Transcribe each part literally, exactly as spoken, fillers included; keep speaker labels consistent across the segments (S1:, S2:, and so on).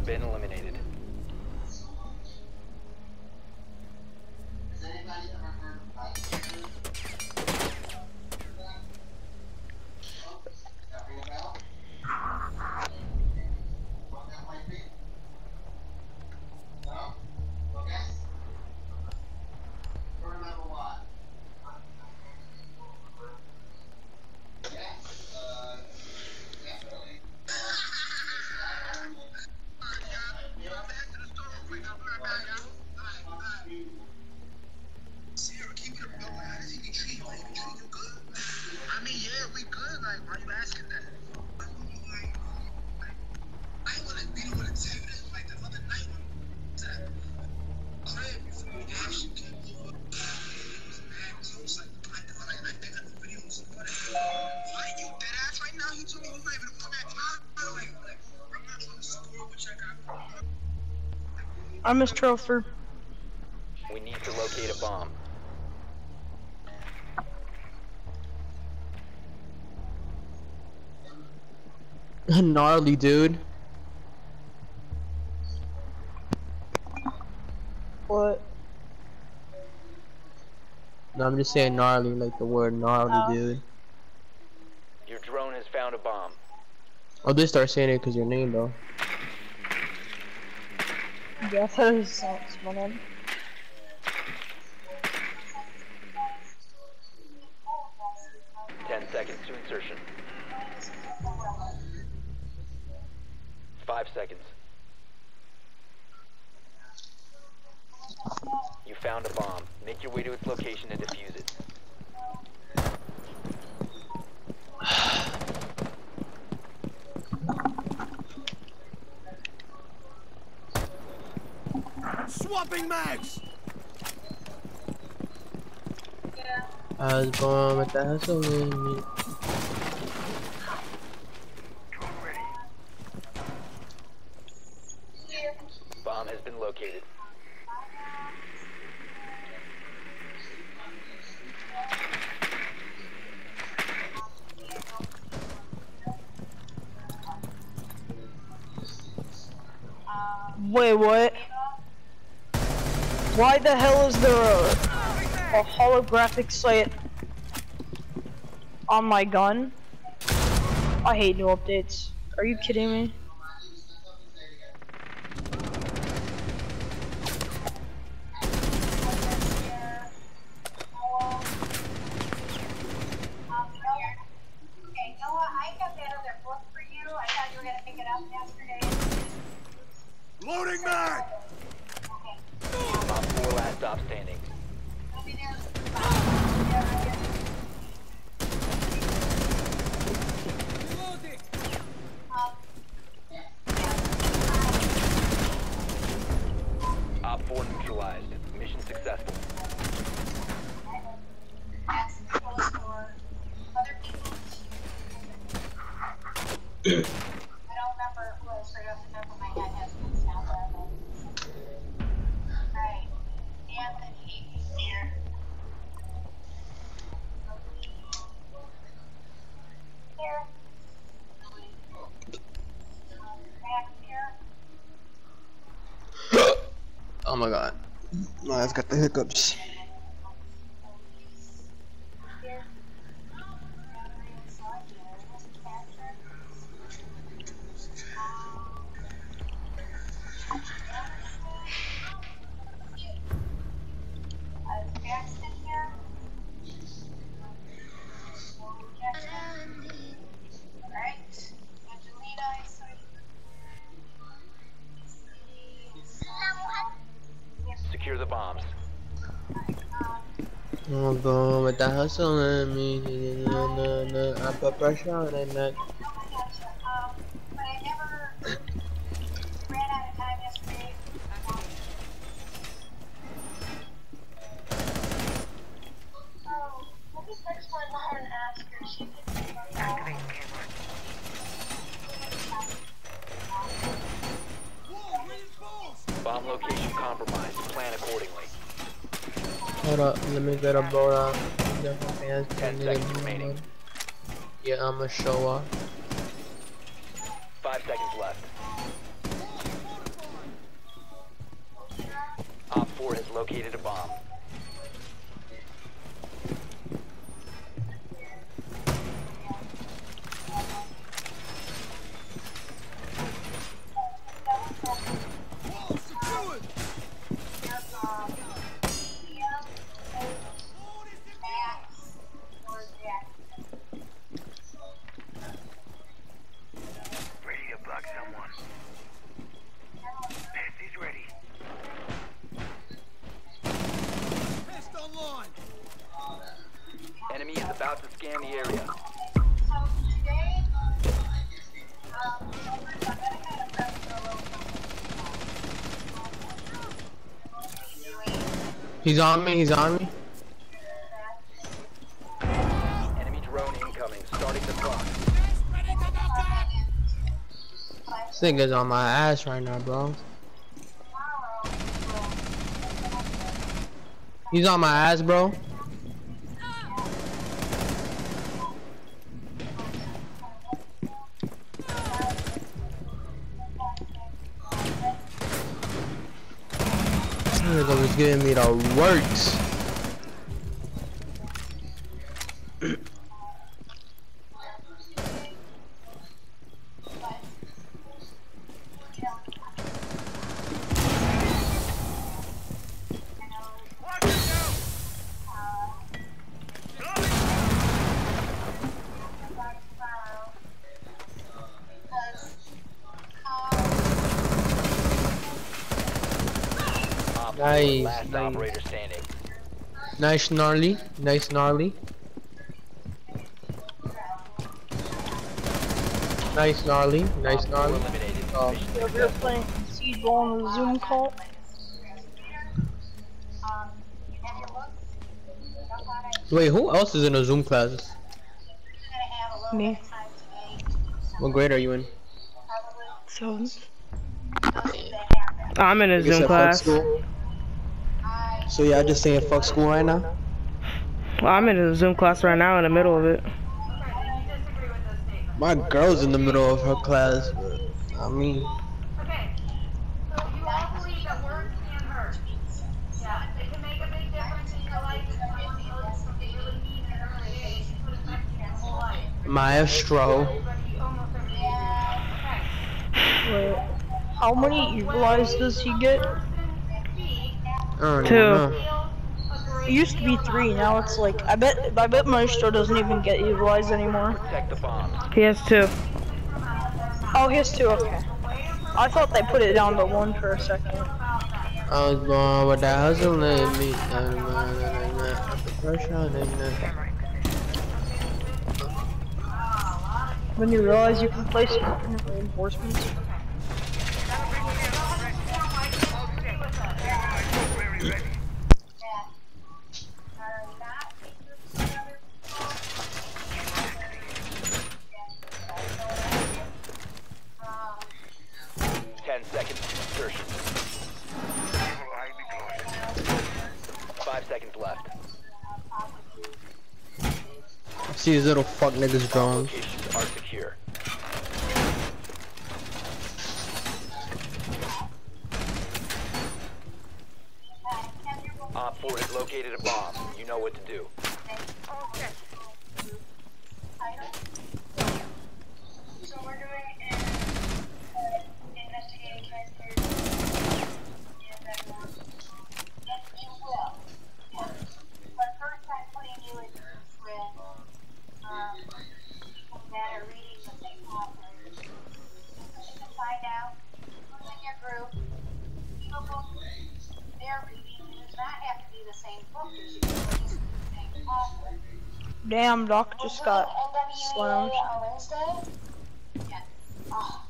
S1: been eliminated.
S2: I miss Tropher.
S1: We need to locate a bomb.
S3: Gnarly, dude.
S2: What?
S3: No, I'm just saying gnarly, like the word gnarly,
S2: Oh.
S3: dude.
S1: Your drone has found a bomb.
S3: I'll just start saying it because your name, though.
S2: Yeah, I thought it was uh, my name.
S1: Ten seconds to insertion. Five seconds. You found a bomb. Make your way to its location and defuse it.
S4: Swapping mags!
S3: I was born with the hustle in me.
S1: Bomb has been located.
S2: Wait, what? Why the hell is there a, a holographic sight on my gun? I hate new updates. Are you kidding me?
S4: Loading mag!
S1: Op four last stop standing. Op four neutralized. Mission successful.
S3: Oh my god. No, I've got the hiccups.
S1: Secure the bombs.
S3: I'm going with the hustle in me. I put pressure on that neck.
S1: Bomb location compromised. Plan accordingly.
S3: Hold up, let me get a blow out.
S1: Ten seconds remaining.
S3: Yeah, I'ma show off.
S1: Five seconds left. located a bomb.
S4: Wall secured.
S5: Ready to block someone. Patsy's ready.
S4: Test online.
S1: Enemy is about to scan the area.
S3: He's on me, he's on me.
S1: Enemy drone incoming. Starting the clock.
S4: Ready to knock out.
S3: This nigga's on my ass right now, bro. He's on my ass, bro. This nigga was giving me the works. Nice,
S1: Last
S3: nice,
S1: operator standing.
S3: nice gnarly, nice gnarly, nice gnarly, nice
S1: Op four
S3: gnarly.
S1: eliminated.
S3: Oh.
S1: Mission
S2: Yeah, we were
S1: successful.
S2: playing Siege on the Zoom call.
S3: Wait, who else is in a Zoom class?
S2: Me.
S3: What grade are you in?
S2: So,
S6: I'm in a
S3: You
S6: Zoom
S3: said fuck
S6: class.
S3: school? So y'all just saying fuck school right now?
S6: Well, I'm in a Zoom class right now in the middle of it.
S3: My girl's in the middle of her class, but I mean,
S7: Okay, so you all believe that words can hurt. Yeah, it can make a big difference in your life if someone tells you something really mean at an early age. It could affect you your whole life.
S3: maestro.
S7: Everybody, almost everybody. Okay.
S2: wait, how many evilize does he get?
S7: Person speak,
S3: I don't
S6: Two.
S3: even know.
S7: feel a
S2: It
S7: great
S2: used to be
S7: deal
S2: three,
S7: about
S2: now it's like, I bet, I bet Maestro doesn't even get evilized anymore.
S1: Protect the bombs.
S6: He has two.
S2: Oh, he has two, okay. I thought they put it down to one for a second.
S3: I was born with that hustle in me. Nah, nah, nah, nah, nah. The pressure on it, nah.
S2: When you realize you can place different reinforcements.
S5: Very ready.
S1: Ten seconds to insertion.
S5: Evil eye be closed.
S1: Five seconds left.
S3: See these little fuck niggas drones.
S1: Locations are secure. Op four has located a bomb. You know what to do.
S8: So we're doing an uh, investigating characters. Yes, you will. Yes. But first I'm putting you in with um, people that are reading the same author. You can find out who's in your group, what book they're reading. It does not have to be the same book as you, but just the same author.
S2: Damn, Doc just got slammed.
S8: On Wednesday? Yeah. Oh.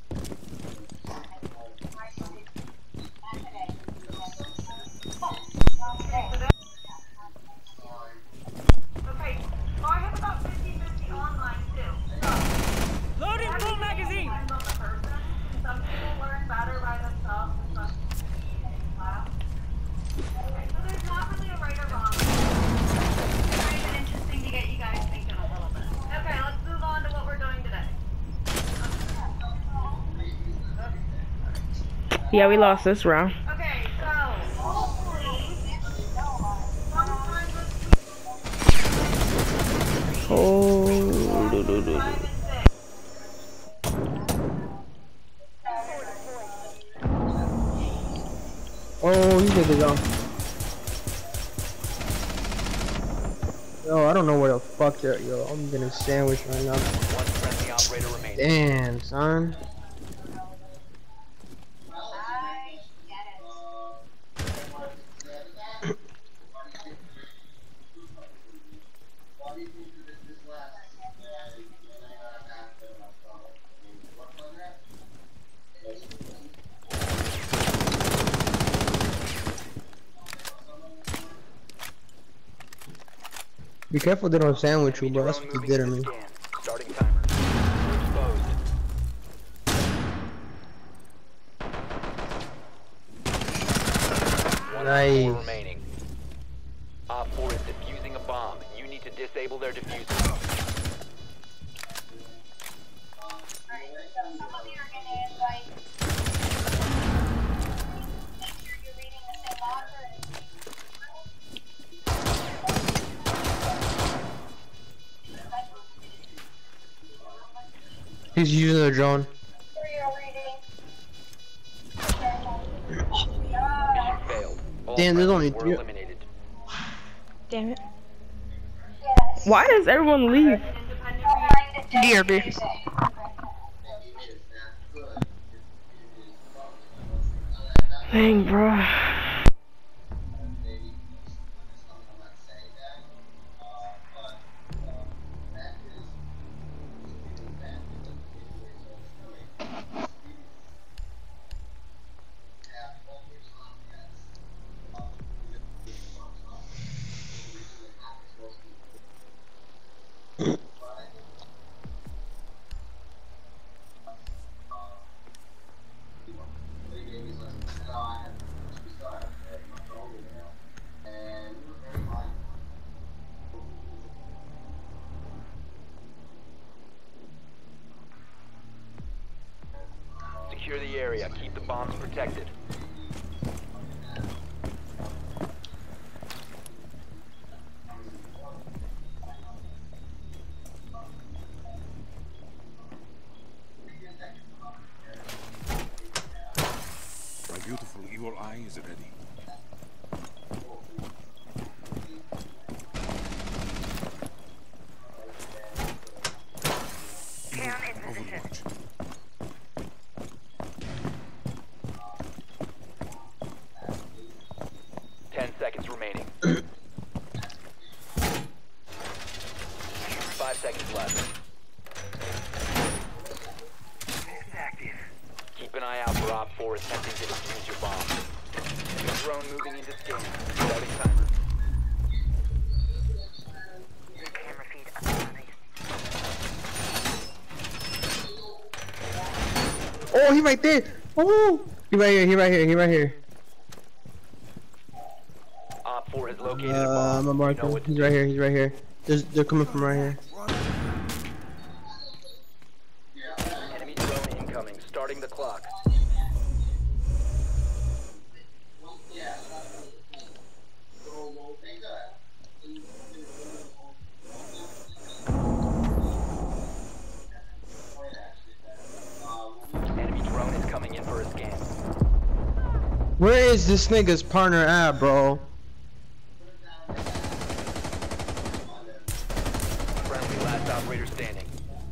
S7: Okay, well, I have about fifty fifty online too. So, loading full magazine. Depends on the person. Some people learn better by themselves and some people need a class. Okay, so there's not really a right or wrong. It's kind of interesting to get you guys thinking a little bit. Okay, let's move on to what we're doing today.
S6: Yeah, we lost this round.
S7: Okay, so hopefully
S6: do.
S3: Oh, you did it on. Yo, I don't know where the fuck they're. Yo, I'm getting sandwiched right now.
S1: One friendly operator remaining.
S3: Damn, son.
S8: I get it.
S3: Be careful they don't sandwich you, bro. That's what they did to me.
S1: Starting timer. Exposed. One Op four
S3: Nice.
S1: remaining. Op four is defusing a bomb. You need to disable their diffuser.
S8: Some of you are gonna invite. Make sure you're reading the same author.
S3: He's using the drone.
S1: Mission failed. All
S3: Damn, there's only
S1: friendlies were
S3: three-
S1: eliminated.
S2: Damn it.
S8: Yes.
S6: Why does everyone leave?
S2: D R B.
S6: Dang, bro.
S1: Secure the area. Keep the bombs protected.
S4: My beautiful evil eye is ready. Overwatch.
S1: Ten seconds remaining. Five seconds left. Keep an eye out for Op four attempting to defuse your bomb. New drone moving into scan. Starting timer.
S3: Oh, he right there. Oh, he right here. He right here. He right here.
S1: Op four has located a
S3: Uh,
S1: bomb.
S3: I'm a
S1: You know
S3: marker.
S1: what to
S3: He's
S1: do.
S3: right here. He's right here. There's, they're coming from right here.
S1: Enemy drone incoming. Starting the clock. Enemy drone is coming in for a scan.
S3: Where is this nigga's partner at, bro?
S1: Friendly last operator standing.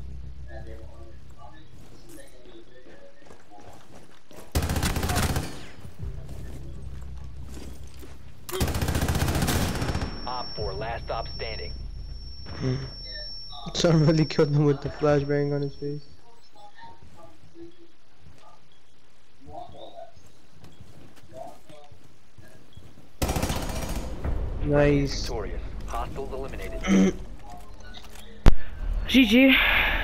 S1: Op four, last stop standing.
S3: Someone really killed him with the flashbang on his face. Nice.
S1: Victorious. Hostiles eliminated.
S6: G G.